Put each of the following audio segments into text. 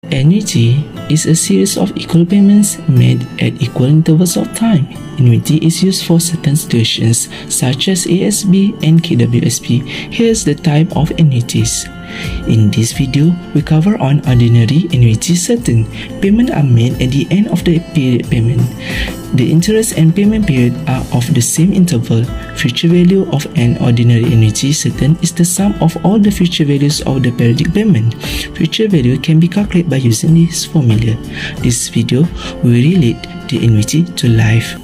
Annuity is a series of equal payments made at equal intervals of time. Annuity is used for certain situations such as ASB and KWSP. Here's the type of annuities. In this video, we cover on ordinary annuity. Certain payments are made at the end of the period payment. The interest and payment period are of the same interval. Future value of an ordinary annuity certain is the sum of all the future values of the periodic payment. Future value can be calculated by using this formula. This video will relate the annuity to life.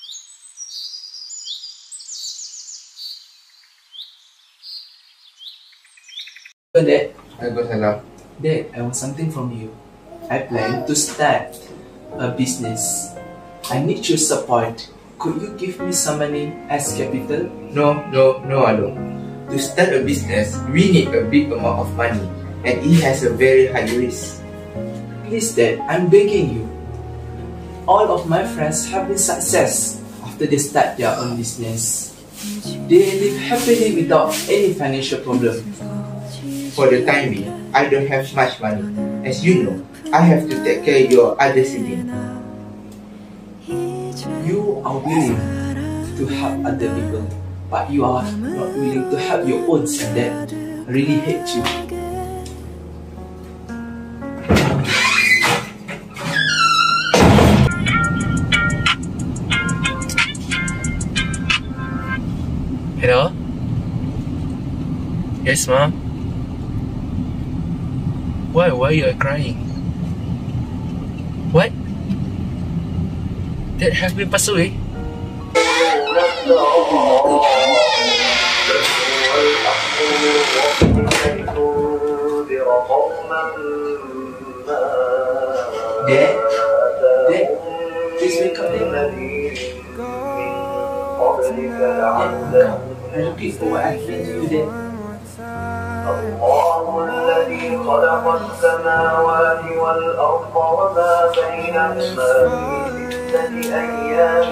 Dad, Waalaikumsalam. Dad, I want something from you. I plan to start a business. I need your support. Could you give me some money as capital? No, Along. To start a business, we need a big amount of money, and it has a very high risk. Please, Dad, I'm begging you. All of my friends have been success after they start their own business. They live happily without any financial problem. For the time being, I don't have much money. As you know, I have to take care of your other sibling. You are willing to help other people, but you are not willing to help your own son, Dad. I really hate you. Hello? Yes, Mom? Why are you crying? What? Dad have been passed away? Dad, please wake up, Dad. I'm looking for what I've been to you, Dad. الله الذي خلق السماوات والأرض وما بينهما في 6 أيام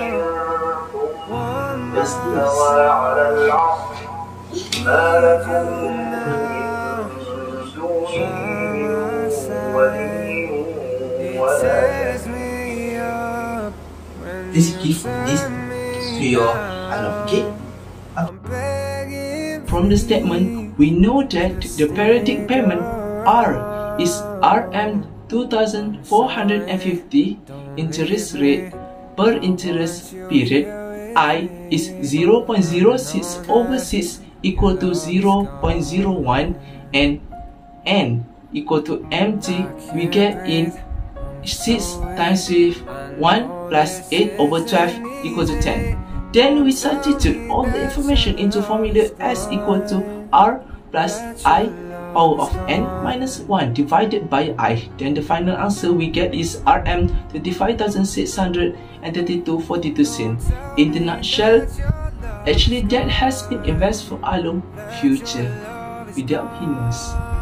ثم استوى على العرش ما لكم من دونه ولي ولا Please give this to your okay? From the statement, we know that the periodic payment R is Rm 2450 interest rate per interest period. I is 0.06 over 6 equal to 0.01 and N equal to MT. We get in 6 times with 1 plus 8 over 12 equal to 10. Then we substitute all the information into formula S equal to R plus I power of N minus 1 divided by I. Then the final answer we get is Rm 25,632.42 cents. In the nutshell, actually that has been invested for Along future without he knows.